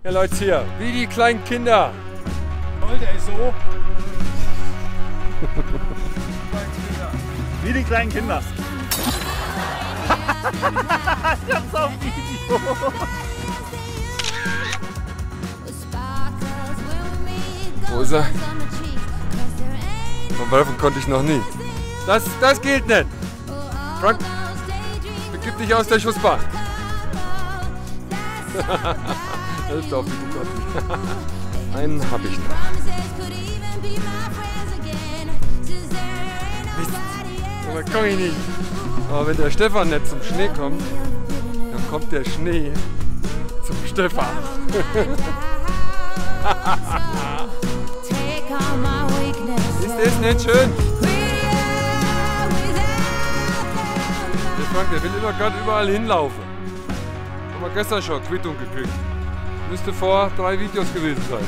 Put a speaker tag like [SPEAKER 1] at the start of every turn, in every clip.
[SPEAKER 1] Ja Leute, hier, wie die kleinen Kinder.
[SPEAKER 2] Toll, der ist so. Wie die kleinen Kinder. Ich hab's auf Video.
[SPEAKER 1] Wo ist er? Vom Werfen konnte ich noch nie. Das gilt nicht. Frank, begib dich aus der Schussbahn. Das ist doch bitte Gott. Einen hab ich noch. Mist. Aber komm ich nicht. Aber wenn der Stefan nicht zum Schnee kommt, dann kommt der Schnee zum Stefan. Ist das nicht schön? Der Frank, der will immer gerade überall hinlaufen. Haben wir gestern schon Quittung gekriegt. Müsste vor 3 Videos gewesen sein.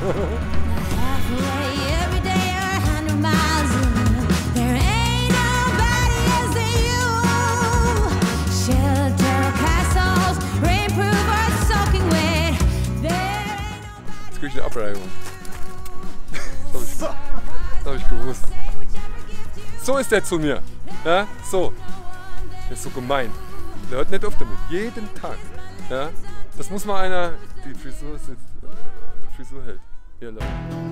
[SPEAKER 1] Jetzt krieg ich eine Abreibung. Das hab ich gewusst. So ist der zu mir. Ja, so. Der ist so gemein. Der hört nicht auf damit. Jeden Tag. Ja, das muss mal einer. Die Frisur ist jetzt. Frisur hält. Hier, Leute.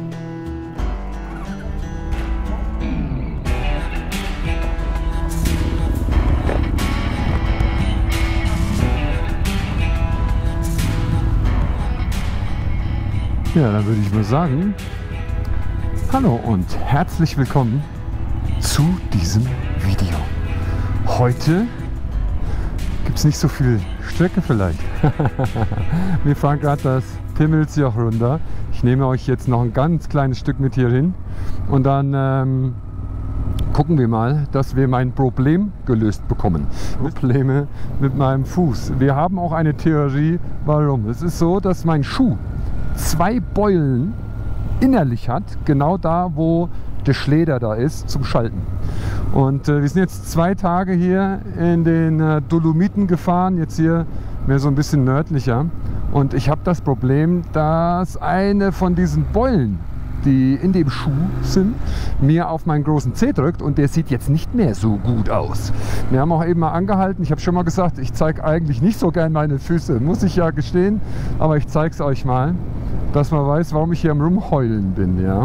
[SPEAKER 3] Ja, dann würde ich mal sagen, hallo und herzlich willkommen zu diesem Video. Heute gibt es nicht so viel Strecke vielleicht. Wir fahren gerade das Pimmelsjoch runter. Ich nehme euch jetzt noch ein ganz kleines Stück mit hier hin und dann gucken wir mal, dass wir mein Problem gelöst bekommen. Probleme mit meinem Fuß. Wir haben auch eine Theorie, warum. Es ist so, dass mein Schuh 2 Beulen innerlich hat, genau da, wo der Schleder da ist, zum Schalten. Und wir sind jetzt 2 Tage hier in den Dolomiten gefahren, jetzt hier mehr so ein bisschen nördlicher. Und ich habe das Problem, dass eine von diesen Beulen, die in dem Schuh sind, mir auf meinen großen Zeh drückt und der sieht jetzt nicht mehr so gut aus. Wir haben auch eben mal angehalten, ich habe schon mal gesagt, ich zeige eigentlich nicht so gern meine Füße, muss ich ja gestehen, aber ich zeige es euch mal, dass man weiß, warum ich hier am Rumheulen bin. Ja?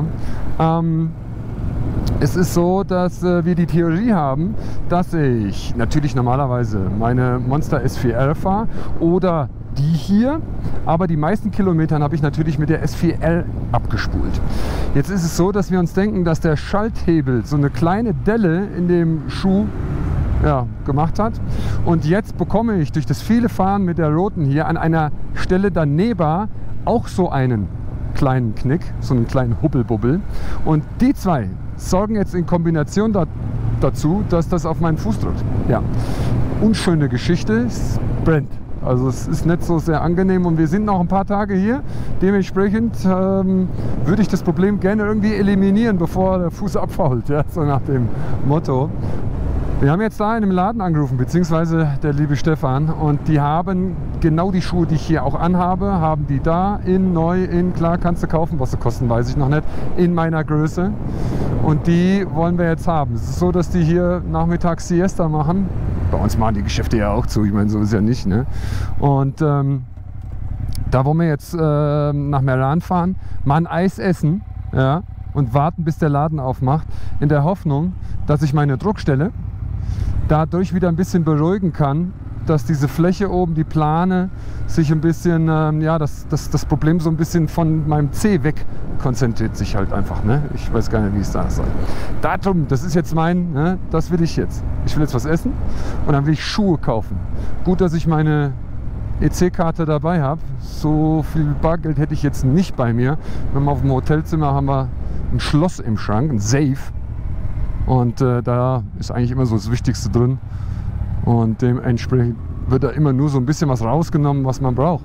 [SPEAKER 3] Es ist so, dass wir die Theorie haben, dass ich natürlich normalerweise meine Monster S4R fahre oder die hier, aber die meisten Kilometern habe ich natürlich mit der S4R abgespult. Jetzt ist es so, dass wir uns denken, dass der Schalthebel so eine kleine Delle in dem Schuh gemacht hat. Und jetzt bekomme ich durch das viele Fahren mit der roten hier an einer Stelle daneben auch so einen kleinen Knick, so einen kleinen Hubbelbubbel. Und die 2 sorgen jetzt in Kombination dazu, dass das auf meinen Fuß drückt. Ja, unschöne Geschichte, es brennt. Also es ist nicht so sehr angenehm und wir sind noch ein paar Tage hier. Dementsprechend würde ich das Problem gerne irgendwie eliminieren, bevor der Fuß abfault, ja? So nach dem Motto. Wir haben jetzt da in einem Laden angerufen, beziehungsweise der liebe Stefan, und die haben genau die Schuhe, die ich hier auch anhabe, haben die da klar kannst du kaufen, was sie kosten, weiß ich noch nicht, in meiner Größe. Und die wollen wir jetzt haben. Es ist so, dass die hier nachmittags Siesta machen. Bei uns machen die Geschäfte ja auch zu, ich meine, so ist ja nicht, ne? Und da wollen wir jetzt nach Meran fahren, mal ein Eis essen, ja, und warten, bis der Laden aufmacht, in der Hoffnung, dass ich meine Druckstelle dadurch wieder ein bisschen beruhigen kann, dass diese Fläche oben, die Plane, sich ein bisschen, das Problem so ein bisschen von meinem Zeh weg konzentriert sich halt einfach. Ne? Ich weiß gar nicht, wie es da soll. Datum, das ist jetzt das will ich jetzt. Ich will jetzt was essen und dann will ich Schuhe kaufen. Gut, dass ich meine EC-Karte dabei habe. So viel Bargeld hätte ich jetzt nicht bei mir. Wir haben auf dem Hotelzimmer haben wir ein Schloss im Schrank, ein Safe. Und da ist eigentlich immer so das Wichtigste drin. Und dementsprechend wird da immer nur so ein bisschen was rausgenommen, was man braucht.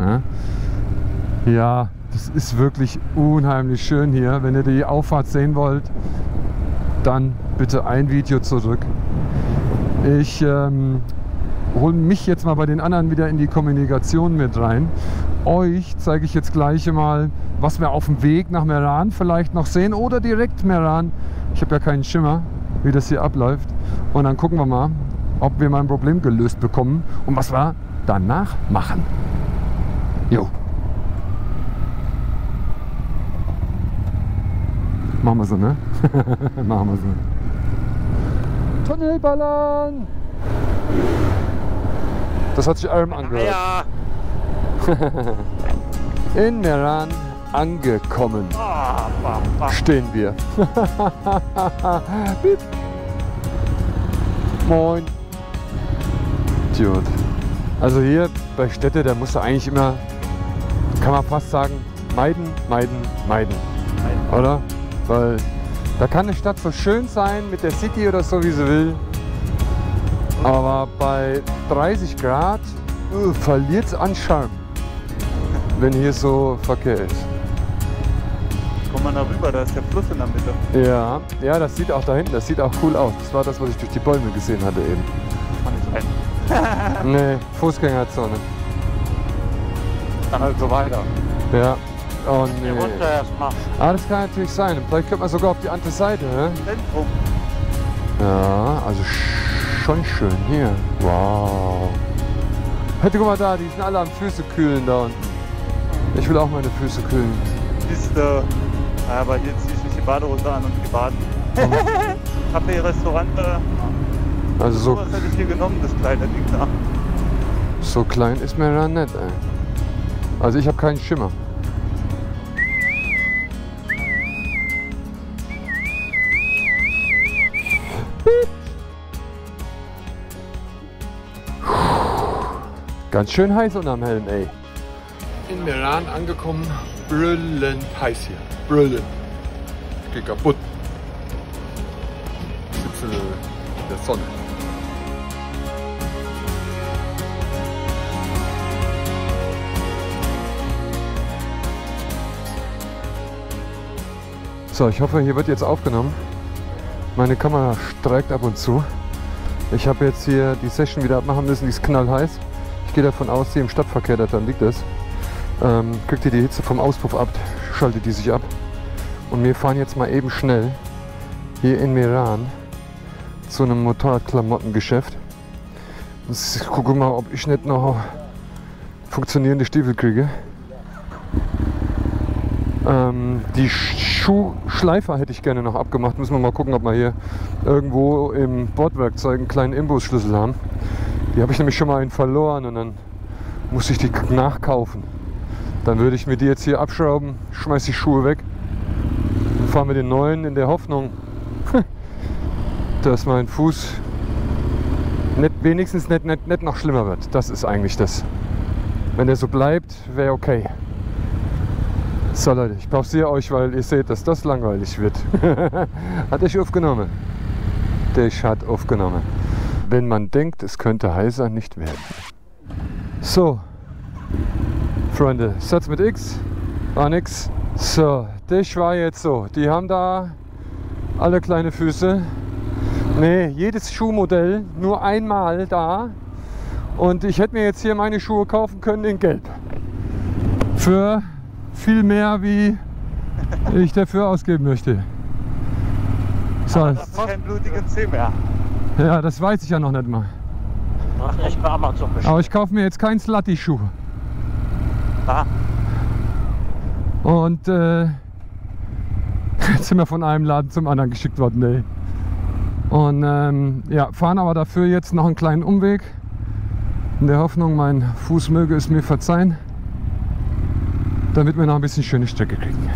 [SPEAKER 3] Ja, das ist wirklich unheimlich schön hier. Wenn ihr die Auffahrt sehen wollt, dann bitte ein Video zurück. Ich hole mich jetzt mal bei den anderen wieder in die Kommunikation mit rein. Euch zeige ich jetzt gleich mal, was wir auf dem Weg nach Meran vielleicht noch sehen oder direkt Meran. Ich habe ja keinen Schimmer, wie das hier abläuft. Und dann gucken wir mal, ob wir mein Problem gelöst bekommen und was wir danach machen. Jo. Machen wir so, ne? Machen wir so. Tunnelballern! Das hat sich allem angehört.
[SPEAKER 2] Ja.
[SPEAKER 3] In Meran angekommen stehen wir. Piep. Moin. Dude. Also hier bei Städte, da musst du eigentlich immer, kann man fast sagen, meiden. Oder? Weil da kann eine Stadt so schön sein mit der City oder so, wie sie will. Aber bei 30 Grad verliert es an Charme, wenn hier so Verkehr ist.
[SPEAKER 2] Kommt man da rüber, da ist der Fluss in der Mitte.
[SPEAKER 3] Ja, ja, das sieht auch da hinten, das sieht auch cool aus. Das war das, was ich durch die Bäume gesehen hatte eben.
[SPEAKER 2] Kann nicht sein.
[SPEAKER 3] Nee, Fußgängerzone.
[SPEAKER 2] Dann halt so weiter.
[SPEAKER 3] Ja. Oh nee.
[SPEAKER 2] Runter erstmal.
[SPEAKER 3] Ah, das kann natürlich sein. Vielleicht könnte man sogar auf die andere Seite, ne?
[SPEAKER 2] Zentrum.
[SPEAKER 3] Ja, also schon schön hier. Wow. Guck mal da, die sind alle am Füße kühlen da unten. Ich will auch meine Füße kühlen.
[SPEAKER 2] Aber hier ziehe ich nicht die Badehose an und die baden. Café, Restaurant.
[SPEAKER 3] Also so,
[SPEAKER 2] Was hätte ich hier genommen, das kleine Ding da?
[SPEAKER 3] so klein ist mir da nicht, ey. Also ich habe keinen Schimmer. Ganz schön heiß unterm Helm, ey. In Meran angekommen, brüllend heiß hier. Brüllend. Ich geh kaputt. Ich sitze in der Sonne. So, ich hoffe, hier wird jetzt aufgenommen. Meine Kamera streikt ab und zu. Ich habe jetzt hier die Session wieder abmachen müssen, die ist knallheiß. Ich gehe davon aus, hier im Stadtverkehr, daran liegt es. Kriegt ihr die Hitze vom Auspuff ab, schaltet die sich ab. Und wir fahren jetzt mal eben schnell hier in Meran zu einem Motorradklamottengeschäft. Ich gucke mal, ob ich nicht noch funktionierende Stiefel kriege. Die Schuhschleifer hätte ich gerne noch abgemacht. Müssen wir mal gucken, ob wir hier irgendwo im Bordwerkzeug einen kleinen Imbusschlüssel haben. Die habe ich nämlich schon mal einen verloren und dann musste ich die nachkaufen. Dann würde ich mir die jetzt hier abschrauben, schmeiße die Schuhe weg und fahre mit den neuen in der Hoffnung, dass mein Fuß wenigstens nicht noch schlimmer wird. Das ist eigentlich das. Wenn der so bleibt, wäre okay. So Leute, ich pausiere euch, weil ihr seht, dass das langweilig wird. Hat euch aufgenommen? Das hat aufgenommen. Wenn man denkt, es könnte heißer nicht werden. So, Freunde, Satz mit X, war nix. So, das war jetzt so. Die haben da alle kleine Füße. Nee, jedes Schuhmodell nur einmal da. Und ich hätte mir jetzt hier meine Schuhe kaufen können in Gelb. Für viel mehr, wie ich dafür ausgeben möchte. So,
[SPEAKER 2] Das ist kein blutigen Zeh mehr.
[SPEAKER 3] ja, das weiß ich ja noch nicht mal.
[SPEAKER 2] Ach, echt bei Amazon bestimmt.
[SPEAKER 3] Aber ich kaufe mir jetzt keinen Slutty-Schuh.
[SPEAKER 2] Ah.
[SPEAKER 3] Und jetzt sind wir von einem Laden zum anderen geschickt worden, ey. Und ja, fahren aber dafür jetzt noch einen kleinen Umweg. In der Hoffnung, mein Fuß möge es mir verzeihen, damit wir noch ein bisschen schöne Strecke kriegen.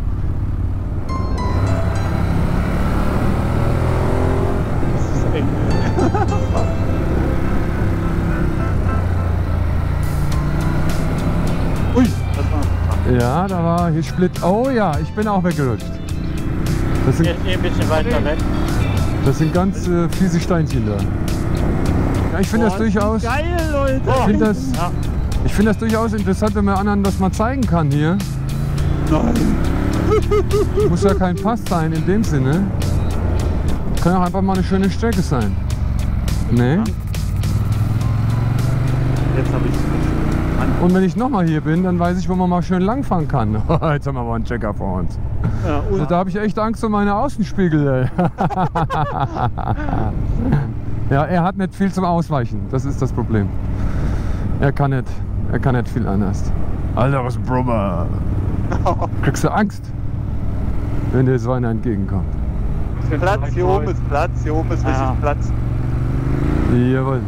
[SPEAKER 2] Das ist eng. Ui, das war
[SPEAKER 3] Ja, da war hier Split. Oh ja, ich bin auch weggerutscht. Das sind,
[SPEAKER 2] jetzt ein bisschen weiter weg.
[SPEAKER 3] das sind ganz fiese Steinchen da. Ja, ich finde das durchaus.
[SPEAKER 2] Geil, Leute!
[SPEAKER 3] Ich finde das durchaus interessant, wenn man anderen das mal zeigen kann hier.
[SPEAKER 2] Nein.
[SPEAKER 3] Muss ja kein Pass sein in dem Sinne. Kann auch einfach mal eine schöne Strecke sein. Ne?
[SPEAKER 2] Jetzt habe ich
[SPEAKER 3] Und wenn ich nochmal hier bin, dann weiß ich, wo man mal schön langfahren kann. Jetzt haben wir mal einen Checker vor uns.
[SPEAKER 2] Ja,
[SPEAKER 3] Also da habe ich echt Angst um meine Außenspiegel. Ey. Ja, er hat nicht viel zum Ausweichen. Das ist das Problem. Er kann nicht viel anders. Alter, was Brummer. Kriegst du Angst, wenn dir so einer entgegenkommt?
[SPEAKER 2] Platz, hier oben ist Platz, hier oben ist richtig Platz.
[SPEAKER 3] Jawohl.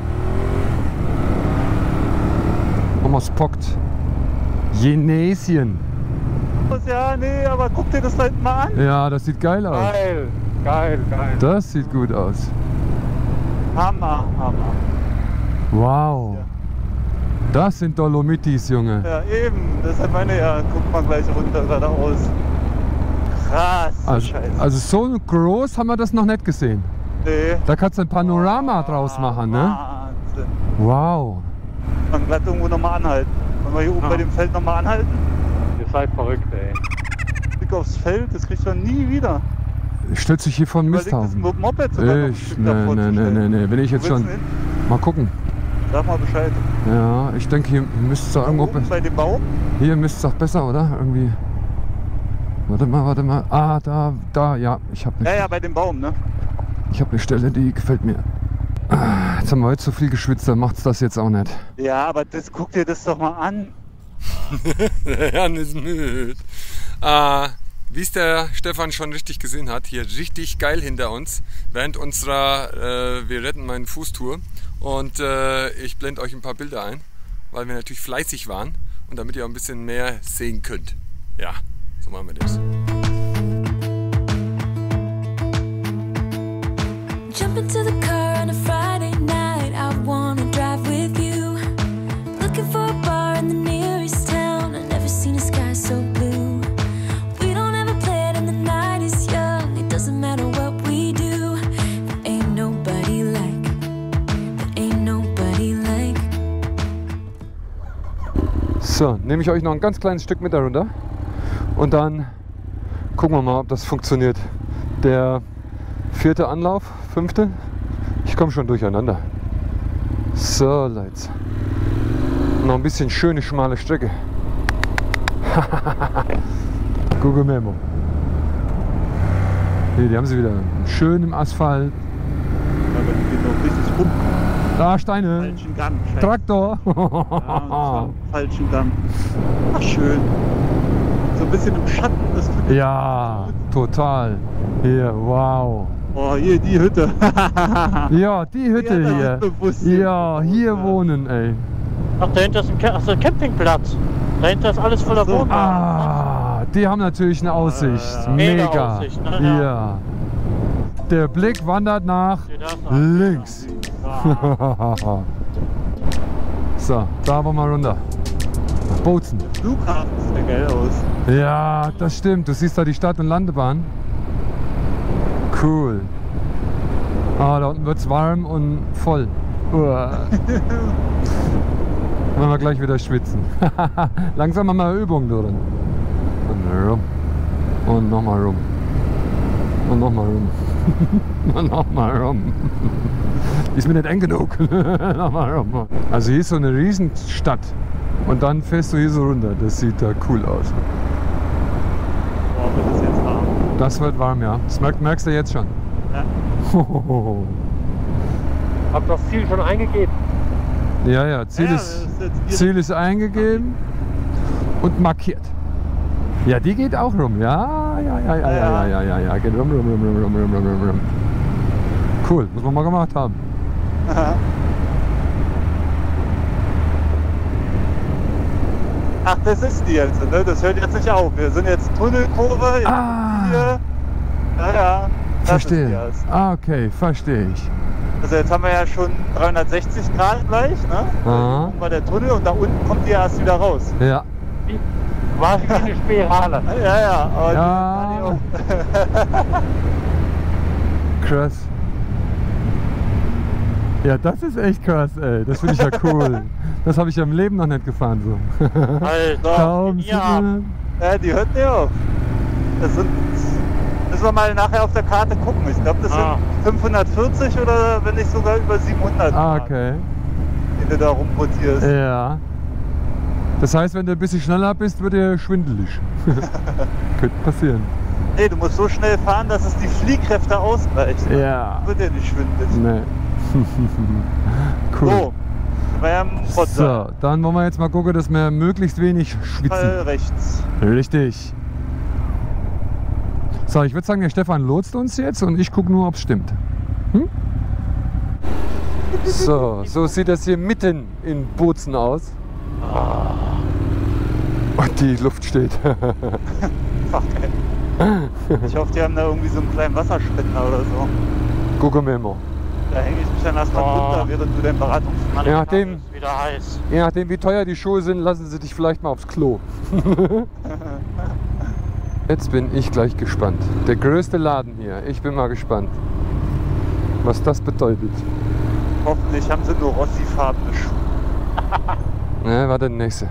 [SPEAKER 3] Mama spockt. Genesien.
[SPEAKER 2] Ja, nee, aber guck dir das da hinten mal an.
[SPEAKER 3] Ja, das sieht geil aus.
[SPEAKER 2] Geil, geil, geil.
[SPEAKER 3] Das sieht gut aus.
[SPEAKER 2] Hammer, Hammer.
[SPEAKER 3] Wow. Das sind Dolomitis, Junge.
[SPEAKER 2] Ja, eben. Deshalb meine ja, guck mal gleich runter geradeaus. Krass,
[SPEAKER 3] Also so groß haben wir das noch nicht gesehen.
[SPEAKER 2] Nee.
[SPEAKER 3] Da kannst du ein Panorama draus machen, ne?
[SPEAKER 2] Wahnsinn.
[SPEAKER 3] Wow.
[SPEAKER 2] Man glatt irgendwo nochmal anhalten. Wollen wir hier oben bei dem Feld nochmal anhalten?
[SPEAKER 4] Ihr seid verrückt, ey.
[SPEAKER 2] Blick aufs Feld, das kriegt man nie wieder.
[SPEAKER 3] Stellt sich hier von
[SPEAKER 2] Überleg, das
[SPEAKER 3] Misthaufen.
[SPEAKER 2] Moped sogar noch ein
[SPEAKER 3] Ich,
[SPEAKER 2] Stück davor zu stellen.
[SPEAKER 3] nee. Wenn ich jetzt
[SPEAKER 2] Wo willst
[SPEAKER 3] schon.
[SPEAKER 2] du hin?
[SPEAKER 3] Mal gucken.
[SPEAKER 2] Sag mal Bescheid.
[SPEAKER 3] Ja, ich denke, hier müsste es
[SPEAKER 2] Da
[SPEAKER 3] irgendwo.
[SPEAKER 2] oben bei dem Baum?
[SPEAKER 3] Hier müsste es doch besser, oder? Irgendwie. Warte mal. Ah, da, ja. Ich habe
[SPEAKER 2] Ja, bei dem Baum, ne?
[SPEAKER 3] eine Stelle, die gefällt mir. Ah, jetzt haben wir heute so viel geschwitzt, dann macht's das jetzt auch nicht.
[SPEAKER 2] Ja, aber das, guck dir das doch mal an.
[SPEAKER 1] Jan ist müde. Wie es der Stefan schon richtig gesehen hat, hier richtig geil hinter uns, während unserer Wir retten meinen Fußtour. Und ich blende euch ein paar Bilder ein, weil wir natürlich fleißig waren und damit ihr auch ein bisschen mehr sehen könnt. Ja, so machen wir das.
[SPEAKER 5] Jump into the car on a Friday night. I wanna drive with you. Looking for a bar in the nearest town. I've never seen a sky so blue. We don't ever play it and the night is young. It doesn't matter what we do. There ain't nobody like. There ain't nobody like.
[SPEAKER 3] So, nehme ich euch noch ein ganz kleines Stück mit darunter und dann gucken wir mal, ob das funktioniert. Der 4. Anlauf, 5. Ich komme schon durcheinander. So, Leute. Noch ein bisschen schöne, schmale Strecke. Google Memo. Hier, die haben sie wieder schön im Asphalt.
[SPEAKER 2] Aber die geht noch richtig rum.
[SPEAKER 3] Da, Steine.
[SPEAKER 2] Falschen Gang. Scheiße.
[SPEAKER 3] Traktor.
[SPEAKER 2] Ja, das war falschen Gang. Ach, schön. So ein bisschen im Schatten. Das tut
[SPEAKER 3] Ja, total. Hier, wow.
[SPEAKER 2] Oh, hier die Hütte.
[SPEAKER 3] Ja, die Hütte
[SPEAKER 2] Ja,
[SPEAKER 3] hier.
[SPEAKER 2] da ist bewusst hier.
[SPEAKER 3] Ja, hier wohnen, ey.
[SPEAKER 4] Ach, dahinter ist ein Campingplatz. Dahinter ist alles voller
[SPEAKER 2] Ach so.
[SPEAKER 4] Wohnwagen.
[SPEAKER 3] Ah, die haben natürlich eine Aussicht.
[SPEAKER 4] Mega
[SPEAKER 3] Mega.
[SPEAKER 4] Aussicht, ne?
[SPEAKER 3] Ja. Der Blick wandert nach
[SPEAKER 4] Steht das da?
[SPEAKER 3] links. So, da wollen wir runter. Nach Bozen.
[SPEAKER 2] Flughafen sieht ja geil aus.
[SPEAKER 3] Ja, das stimmt. Du siehst da die Start- und Landebahn. Cool. Ah, da unten wird es warm und voll. Uah. Wenn wir gleich wieder schwitzen. Langsam haben wir Übungen drin. Und rum. Und nochmal rum. Und nochmal rum. Und nochmal rum. Die ist mir nicht eng genug. Nochmal rum. Also hier ist so eine Riesenstadt. Und dann fährst du hier so runter. Das sieht da cool aus.
[SPEAKER 2] Boah, wird das jetzt warm.
[SPEAKER 3] Das wird warm, ja. Das merkst du jetzt schon.
[SPEAKER 2] Ja.
[SPEAKER 4] Hab das Ziel schon eingegeben.
[SPEAKER 3] Ja, ja, Ziel,
[SPEAKER 2] Ja,
[SPEAKER 3] ist,
[SPEAKER 2] das ist jetzt hier-
[SPEAKER 3] Ziel ist eingegeben und markiert. Ja, die geht auch rum. Ja. Geht rum. Cool, muss man mal gemacht haben.
[SPEAKER 2] Ach, das ist die jetzt, ne? Das hört jetzt nicht auf. Wir sind jetzt Tunnelkurve. Jetzt
[SPEAKER 3] Ah.
[SPEAKER 2] hier. Ja. Das
[SPEAKER 3] Verstehe.
[SPEAKER 2] Ist die erst.
[SPEAKER 3] Ah, okay, verstehe ich.
[SPEAKER 2] Also jetzt haben wir ja schon 360 Grad gleich, ne?
[SPEAKER 3] Aha.
[SPEAKER 2] Oben war der Tunnel und da unten kommt die erst wieder raus.
[SPEAKER 3] Ja.
[SPEAKER 4] War wie eine Spirale.
[SPEAKER 2] Ja. Aber
[SPEAKER 3] Ja. Krass. Ja, das ist echt krass, ey. Das finde ich ja cool. Das habe ich ja im Leben noch nicht gefahren so.
[SPEAKER 4] Alter,
[SPEAKER 3] Kaum
[SPEAKER 4] ja.
[SPEAKER 2] Ja, die hört nicht auf. Das sind, müssen wir mal nachher auf der Karte gucken. Ich glaube, das sind 540 oder wenn nicht sogar über 700.
[SPEAKER 3] Ah,
[SPEAKER 2] Grad.
[SPEAKER 3] okay.
[SPEAKER 2] den du da rumrotierst.
[SPEAKER 3] Ja. Das heißt, wenn du ein bisschen schneller bist, wird dir schwindelig. Könnte passieren.
[SPEAKER 2] Nee, du musst so schnell fahren, dass es die Fliehkräfte ausgleicht.
[SPEAKER 3] Ja.
[SPEAKER 2] Wird dir nicht schwindelig.
[SPEAKER 3] Nee. Cool.
[SPEAKER 2] So, beim
[SPEAKER 3] So,
[SPEAKER 2] Rotter.
[SPEAKER 3] dann wollen wir jetzt mal gucken, dass wir möglichst wenig schwitzen.
[SPEAKER 2] Fall rechts.
[SPEAKER 3] Richtig. So, ich würde sagen, der Stefan lotst uns jetzt und ich gucke nur, ob es stimmt. Hm? So sieht das hier mitten in Bozen aus. Und die Luft steht.
[SPEAKER 2] Fuck, ey. Ich hoffe, die haben da irgendwie so einen kleinen Wasserspender oder so.
[SPEAKER 3] Gucken wir mal.
[SPEAKER 2] Da hänge ich mich dann erstmal runter, während du dein Beratungsmann.
[SPEAKER 3] Je nachdem,
[SPEAKER 4] Ist wieder heiß.
[SPEAKER 3] je nachdem, wie teuer die Schuhe sind, lassen sie dich vielleicht mal aufs Klo. Jetzt bin ich gleich gespannt. Der größte Laden hier. Ich bin mal gespannt, was das bedeutet.
[SPEAKER 2] Hoffentlich haben sie nur Rossi-farbene Schuhe.
[SPEAKER 3] Ne, warte, der nächste.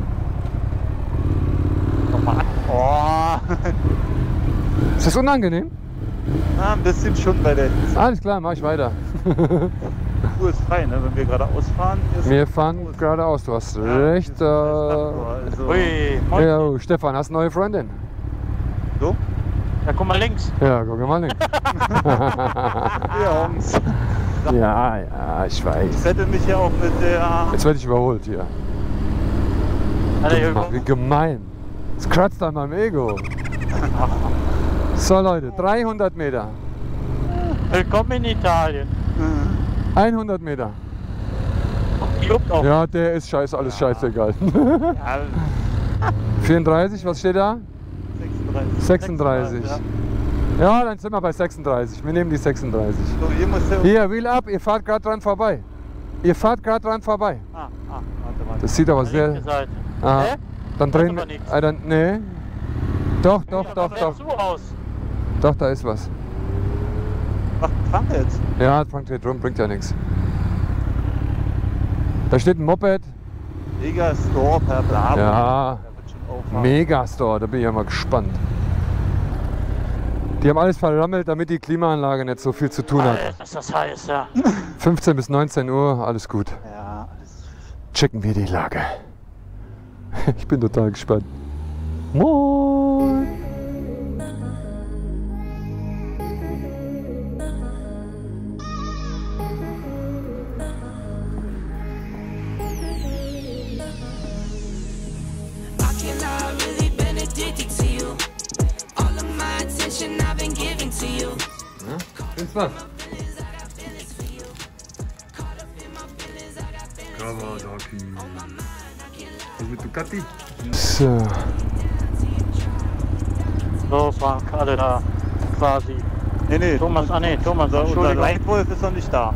[SPEAKER 2] Nochmal an. Oh.
[SPEAKER 3] Ist das unangenehm?
[SPEAKER 2] Na, ein bisschen schon bei der Hitze.
[SPEAKER 3] Alles klar, mach ich weiter.
[SPEAKER 2] Die Tour ist frei, ne? Wenn wir geradeaus fahren. Ist
[SPEAKER 3] Wir fahren geradeaus, du hast recht.
[SPEAKER 2] Also,
[SPEAKER 4] Ui, moin.
[SPEAKER 3] Ja, oh, Stefan, hast eine neue Freundin?
[SPEAKER 2] so?
[SPEAKER 4] Ja, guck mal links.
[SPEAKER 3] Ja, guck mal links.
[SPEAKER 2] Ja, Jungs.
[SPEAKER 3] Ja, ich
[SPEAKER 2] Ich
[SPEAKER 3] weiß.
[SPEAKER 2] settle mich ja auch mit der.
[SPEAKER 3] Jetzt werde ich überholt hier.
[SPEAKER 4] Alter, hier
[SPEAKER 3] Wie gemein. Das kratzt an meinem Ego. So Leute, 300 Meter.
[SPEAKER 4] Willkommen in Italien.
[SPEAKER 3] 100 Meter.
[SPEAKER 4] Die juckt auch.
[SPEAKER 3] Ja, der ist scheiße, alles scheißegal.
[SPEAKER 2] Ja,
[SPEAKER 3] 34, was steht da?
[SPEAKER 2] 36.
[SPEAKER 3] 36. Ja, dann sind wir bei 36. Wir nehmen die 36.
[SPEAKER 2] So, hier muss der.
[SPEAKER 3] Hier, Wheel up, ihr fahrt gerade dran vorbei. Ihr fahrt gerade dran vorbei.
[SPEAKER 2] Warte mal.
[SPEAKER 3] Das sieht aber sehr.
[SPEAKER 4] Linke Seite.
[SPEAKER 3] Ah,
[SPEAKER 4] Hä?
[SPEAKER 3] dann
[SPEAKER 4] Da ist
[SPEAKER 3] drehen
[SPEAKER 4] aber
[SPEAKER 3] wir.
[SPEAKER 4] nichts.
[SPEAKER 3] Dann, nee. Doch,
[SPEAKER 4] Ja, aber zu aus.
[SPEAKER 3] Doch, da ist was.
[SPEAKER 2] Ach, Frank jetzt.
[SPEAKER 3] Ja, Frank dreht rum, bringt ja nichts. Da steht ein Moped.
[SPEAKER 2] Mega Store per Bla.
[SPEAKER 3] Ja,
[SPEAKER 2] Der wird schon auffahren.
[SPEAKER 3] Megastore, da bin ich ja mal gespannt. Die haben alles verrammelt, damit die Klimaanlage nicht so viel zu tun hat.
[SPEAKER 4] Alter, ist das heiß, ja.
[SPEAKER 3] 15 bis 19 Uhr, alles gut.
[SPEAKER 2] Ja, alles.
[SPEAKER 3] Checken wir die Lage. Ich bin total gespannt. Moin!
[SPEAKER 6] I cannot really been addicted to you. All of my attention I've been giving to you.
[SPEAKER 3] Ist was? So,
[SPEAKER 4] So, Frank, alle da. Quasi.
[SPEAKER 2] Nee.
[SPEAKER 4] Thomas, ah nee, Thomas,
[SPEAKER 2] Unser
[SPEAKER 4] Entschuldigung.
[SPEAKER 2] Leitwolf ist noch nicht da.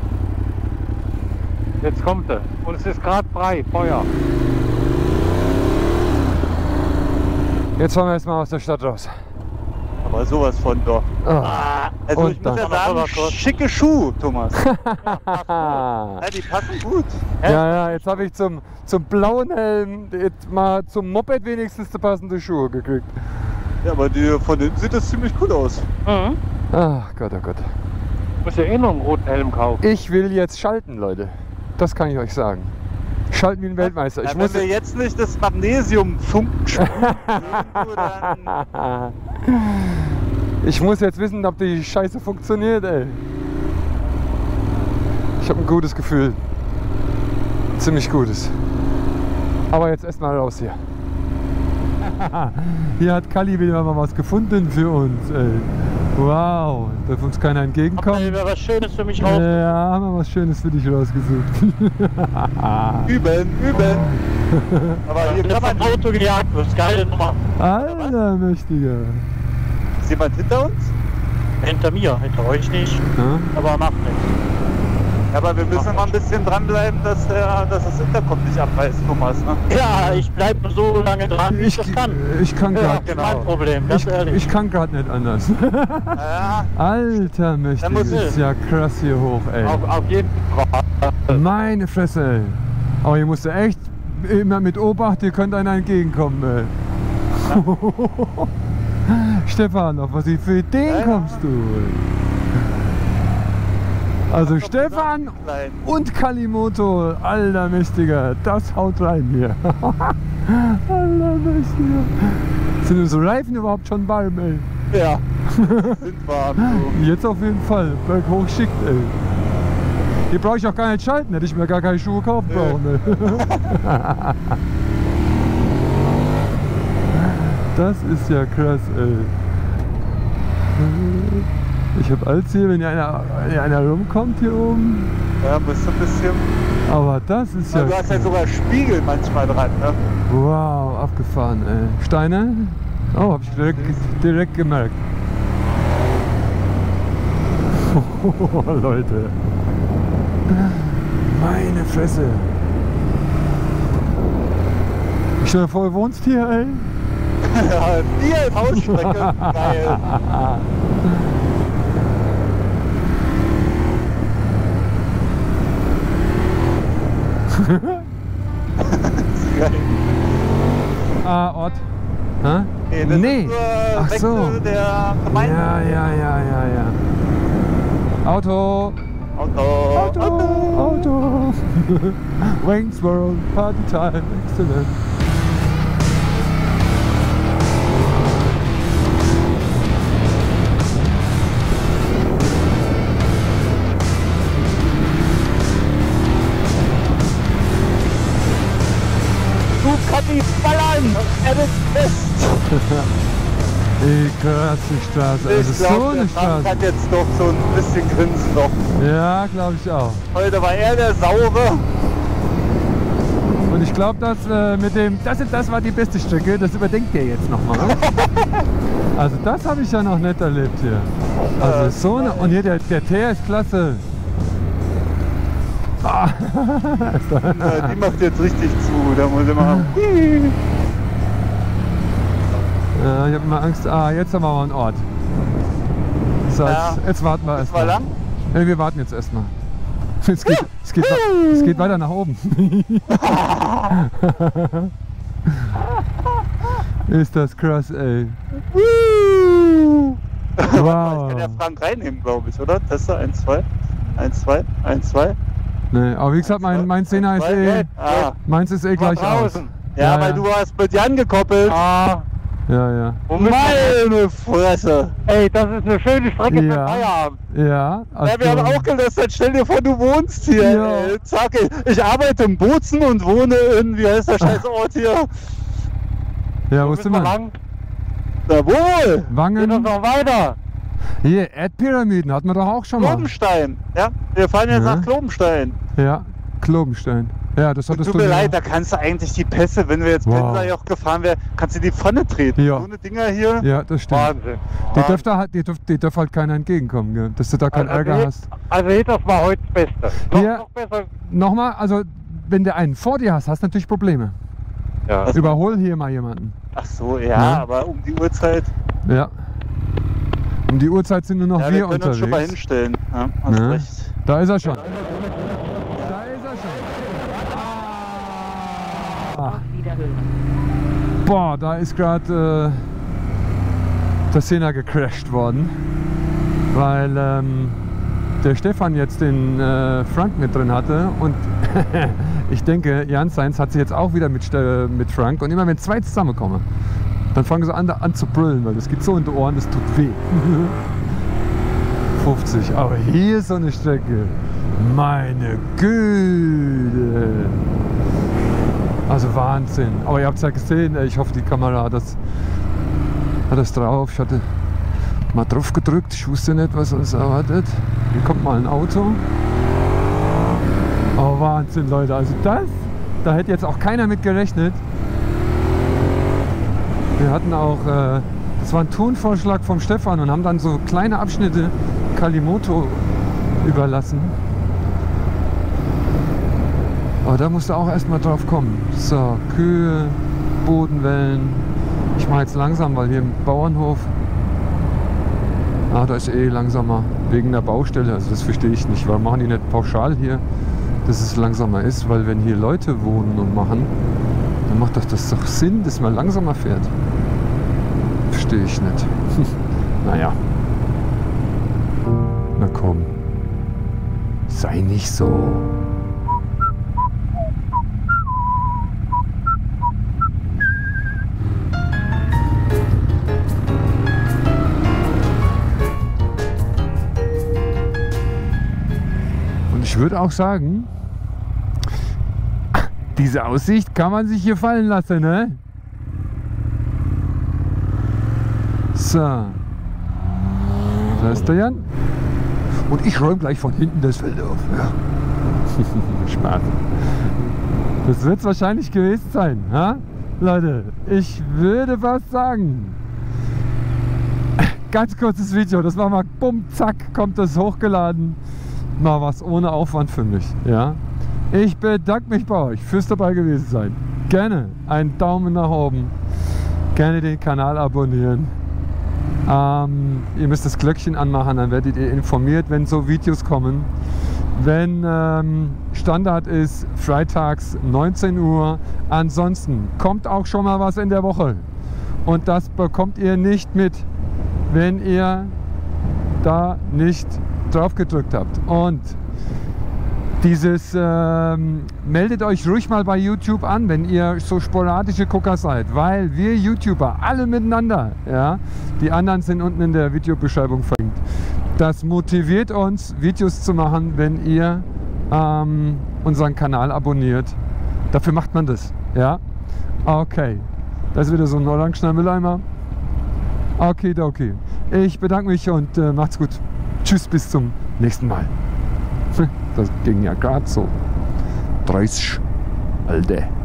[SPEAKER 7] Jetzt kommt er. Und es ist gerade frei, Feuer.
[SPEAKER 3] jetzt fahren wir erstmal aus der Stadt raus.
[SPEAKER 2] Aber sowas von doch.
[SPEAKER 3] Ah,
[SPEAKER 2] Also
[SPEAKER 3] und
[SPEAKER 2] ich muss
[SPEAKER 3] dann.
[SPEAKER 2] ja sagen, schicke Schuhe, Thomas.
[SPEAKER 3] Ah.
[SPEAKER 2] Ja, die passen gut.
[SPEAKER 3] Ja, jetzt habe ich zum blauen Helm jetzt mal zum Moped wenigstens die passende Schuhe gekriegt.
[SPEAKER 2] Ja, aber die, von denen sieht das ziemlich gut aus.
[SPEAKER 4] Mhm.
[SPEAKER 3] Ach Gott, oh Gott.
[SPEAKER 7] Du musst ja eh noch einen roten Helm kaufen.
[SPEAKER 3] Ich will jetzt schalten, Leute. Das kann ich euch sagen. Schalten wie ein Weltmeister. Ich
[SPEAKER 2] Ja,
[SPEAKER 3] muss
[SPEAKER 2] wenn wir jetzt nicht das Magnesium-Funken spielen würden, dann...
[SPEAKER 3] Ich muss jetzt wissen, ob die Scheiße funktioniert, ey. Ich habe ein gutes Gefühl. Ein ziemlich gutes. Aber jetzt erstmal raus hier. Hier hat Kalli wieder mal was gefunden für uns, ey. Wow, darf uns keiner
[SPEAKER 4] Habt
[SPEAKER 3] entgegenkommen.
[SPEAKER 4] ihr was Schönes für mich raus?
[SPEAKER 3] Ja, haben wir was Schönes für dich rausgesucht.
[SPEAKER 2] Üben. Aber hier
[SPEAKER 4] Wenn
[SPEAKER 2] kann
[SPEAKER 4] vom
[SPEAKER 2] man...
[SPEAKER 4] Auto gejagt wird, geile Nummer.
[SPEAKER 3] Alter, Mächtiger.
[SPEAKER 2] Ist jemand hinter uns?
[SPEAKER 4] Hinter mir, hinter euch nicht.
[SPEAKER 3] Ja?
[SPEAKER 4] Aber macht nichts.
[SPEAKER 2] Ja, aber wir müssen mal ein bisschen dranbleiben, dass das Intercom nicht abreißt, Thomas. Ne?
[SPEAKER 4] Ja, ich bleib nur so lange dran, wie ich das kann.
[SPEAKER 3] Ich kann
[SPEAKER 4] Ja,
[SPEAKER 3] gerade
[SPEAKER 2] genau.
[SPEAKER 4] kein Problem, ganz ehrlich.
[SPEAKER 3] ich kann gerade nicht anders.
[SPEAKER 2] Ja,
[SPEAKER 3] Alter, Mächtiger,
[SPEAKER 2] muss
[SPEAKER 3] das ist ja krass hier hoch, ey.
[SPEAKER 7] Auf jeden Fall.
[SPEAKER 3] Meine Fresse, ey. Aber ihr musst echt immer mit Obacht, ihr könnt einer entgegenkommen, ey. Stefan, auf was für Ideen kommst du? Also Stefan
[SPEAKER 2] Klein.
[SPEAKER 3] und Kalimoto, alter Mächtiger, das haut rein hier. Alter Mächtiger. Sind unsere Reifen überhaupt schon warm, ey?
[SPEAKER 2] Ja, sind warm. So.
[SPEAKER 3] Jetzt auf jeden Fall, berghoch schickt, ey. Hier brauche ich auch gar nicht schalten, hätte ich mir gar keine Schuhe kaufen brauchen, ey. Das ist ja krass, ey. Ich hab alles hier, wenn hier einer rumkommt hier oben.
[SPEAKER 2] Ja, bist du ein bisschen.
[SPEAKER 3] Aber das ist ja.
[SPEAKER 2] Du hast ja sogar Spiegel manchmal dran, ne?
[SPEAKER 3] Wow, abgefahren, ey. Steine? Oh, hab ich direkt gemerkt. Oh, Leute. Meine Fresse. Ich stell dir vor, du wohnst hier, ey.
[SPEAKER 2] Ja, dir im Hausstrecke. Geil. Geil.
[SPEAKER 3] Ah, Ort. Hä?
[SPEAKER 2] Nee, das
[SPEAKER 3] Nee.
[SPEAKER 2] ist nur
[SPEAKER 3] Ach
[SPEAKER 2] Wechsel
[SPEAKER 3] so.
[SPEAKER 2] der Gemeinde.
[SPEAKER 3] Ja. Auto. Auto. Wings World, Party Time, excellent.
[SPEAKER 2] Du kannst die ballern! Er ist fest!
[SPEAKER 3] Ey, krass, die Straße. Also
[SPEAKER 2] Ich glaub,
[SPEAKER 3] so eine
[SPEAKER 2] der Frank
[SPEAKER 3] Straße.
[SPEAKER 2] hat jetzt doch so ein bisschen Grinsen noch.
[SPEAKER 3] Ja, glaube ich auch.
[SPEAKER 2] Heute war er der Saure.
[SPEAKER 3] Und ich glaube, dass mit dem, das war die beste Strecke, das überdenkt ihr jetzt nochmal. Also das habe ich ja noch nicht erlebt hier. Also so eine, und hier der Teer ist klasse. Ah.
[SPEAKER 2] Ja, die macht jetzt richtig zu. Da muss ich mal.
[SPEAKER 3] Ja, ich habe immer Angst. Ah, jetzt haben wir mal einen Ort. So,
[SPEAKER 2] Ja.
[SPEAKER 3] jetzt warten wir
[SPEAKER 2] Das war
[SPEAKER 3] erstmal.
[SPEAKER 2] lang.
[SPEAKER 3] Ja, wir warten jetzt erstmal. Es geht weiter nach oben. Ist das krass, ey.
[SPEAKER 2] Ich
[SPEAKER 3] Wow.
[SPEAKER 2] kann ja Frank reinnehmen, glaube ich, oder? Tester 1, 2. 1, 2. 1, 2.
[SPEAKER 3] Nee, aber wie gesagt, mein 10er ist eh. Meins ist eh gleich aus.
[SPEAKER 7] draußen.
[SPEAKER 2] Ja,
[SPEAKER 3] Ja,
[SPEAKER 2] weil
[SPEAKER 3] ja.
[SPEAKER 2] du hast mit Jan gekoppelt.
[SPEAKER 7] Ah,
[SPEAKER 3] Ja.
[SPEAKER 2] Meine Fresse.
[SPEAKER 7] ey, das ist eine schöne Strecke
[SPEAKER 3] Ja.
[SPEAKER 7] für Feierabend.
[SPEAKER 3] Ja,
[SPEAKER 2] Ja,
[SPEAKER 3] also,
[SPEAKER 2] wir haben auch gelästert, stell dir vor, du wohnst hier.
[SPEAKER 3] Ja.
[SPEAKER 2] Ey. Zack, ich arbeite in Bozen und wohne in, wie heißt der scheiß Ort hier?
[SPEAKER 3] Ja, wo
[SPEAKER 7] Wo
[SPEAKER 3] ist
[SPEAKER 7] müssen wir
[SPEAKER 3] immer?
[SPEAKER 7] lang?
[SPEAKER 2] Jawohl!
[SPEAKER 7] Geht das
[SPEAKER 3] Wangen.
[SPEAKER 7] noch weiter?
[SPEAKER 3] Hier, Erdpyramiden hatten wir doch auch schon mal.
[SPEAKER 2] Klobenstein. Ja, wir fahren jetzt
[SPEAKER 3] Ja.
[SPEAKER 2] nach Klobenstein.
[SPEAKER 3] Ja, Klobenstein. Ja, das hattest
[SPEAKER 2] Tut
[SPEAKER 3] du
[SPEAKER 2] mir
[SPEAKER 3] mir-
[SPEAKER 2] leid, da kannst du eigentlich die Pässe, wenn wir jetzt
[SPEAKER 3] Wow.
[SPEAKER 2] Pendlerjoch gefahren wären, kannst du die Pfanne treten.
[SPEAKER 3] Ja.
[SPEAKER 2] So eine Dinger hier.
[SPEAKER 3] Ja, das stimmt.
[SPEAKER 7] Wahnsinn.
[SPEAKER 3] Die dürfte halt keiner entgegenkommen, gell? Dass du da keinen Ärger
[SPEAKER 7] hier-
[SPEAKER 3] hast.
[SPEAKER 7] Also hier, das war heute das Beste.
[SPEAKER 3] Ja.
[SPEAKER 7] Noch besser.
[SPEAKER 3] Nochmal, also wenn du einen vor dir hast, hast du natürlich Probleme.
[SPEAKER 7] Ja.
[SPEAKER 3] Überhol hier mal jemanden.
[SPEAKER 2] Ach so, ja,
[SPEAKER 3] Ja.
[SPEAKER 2] aber um die Uhrzeit.
[SPEAKER 3] Ja. Um die Uhrzeit sind nur noch
[SPEAKER 2] Ja,
[SPEAKER 3] wir
[SPEAKER 2] wir können uns schon mal
[SPEAKER 3] unterwegs.
[SPEAKER 2] hinstellen. Ja, hast
[SPEAKER 3] Ne?
[SPEAKER 2] recht.
[SPEAKER 3] Da ist er schon. Da ist er schon. Ah. Boah, da ist gerade der Sena gecrashed worden, weil der Stefan jetzt den Frank mit drin hatte und ich denke, Jan Sainz hat sich jetzt auch wieder mit Frank und immer wenn zwei zusammenkommen, dann fangen sie an zu brüllen, weil das geht so in die Ohren, das tut weh. 50, aber hier ist so eine Strecke, meine Güte. Also Wahnsinn. Aber ihr habt es ja gesehen, ich hoffe die Kamera hat das drauf. Ich hatte mal drauf gedrückt, ich wusste nicht, was uns erwartet. Hier kommt mal ein Auto. Oh Wahnsinn, Leute, also da hätte jetzt auch keiner mit gerechnet. Wir hatten auch, das war ein Tonvorschlag vom Stefan und haben dann so kleine Abschnitte Kalimoto überlassen. Aber da musst du auch erstmal drauf kommen. So, Kühe, Bodenwellen. Ich mache jetzt langsam, weil hier im Bauernhof, da ist eh langsamer wegen der Baustelle. Also das verstehe ich nicht. Warum machen die nicht pauschal hier, dass es langsamer ist? Weil wenn hier Leute wohnen und machen, dann macht das doch Sinn, dass man langsamer fährt. Verstehe ich nicht. Naja. Na komm. sei nicht so. Und ich würde auch sagen, diese Aussicht kann man sich hier fallen lassen, ne? So. Da ist der Jan. Und ich räume gleich von hinten das Feld auf. Ja. Spaß. Das wird es wahrscheinlich gewesen sein. Ha? Leute, ich würde was sagen. Ganz kurzes Video. Das war mal bumm, zack, kommt das hochgeladen. Mal was ohne Aufwand für mich. Ja? Ich bedanke mich bei euch fürs dabei gewesen sein. Gerne einen Daumen nach oben. Gerne den Kanal abonnieren. Ihr müsst das Glöckchen anmachen, dann werdet ihr informiert, wenn so Videos kommen. Wenn Standard ist, freitags 19 Uhr. Ansonsten kommt auch schon mal was in der Woche. Und das bekommt ihr nicht mit, wenn ihr da nicht drauf gedrückt habt. Und dieses meldet euch ruhig mal bei YouTube an, wenn ihr so sporadische Gucker seid, weil wir YouTuber alle miteinander, ja, die anderen sind unten in der Videobeschreibung verlinkt. Das motiviert uns, Videos zu machen, wenn ihr unseren Kanal abonniert. Dafür macht man das, ja. Okay, das ist wieder so ein orangener Mülleimer. Okay. Ich bedanke mich und macht's gut. Tschüss, bis zum nächsten Mal. Das ging ja gerade so. 30, Alter.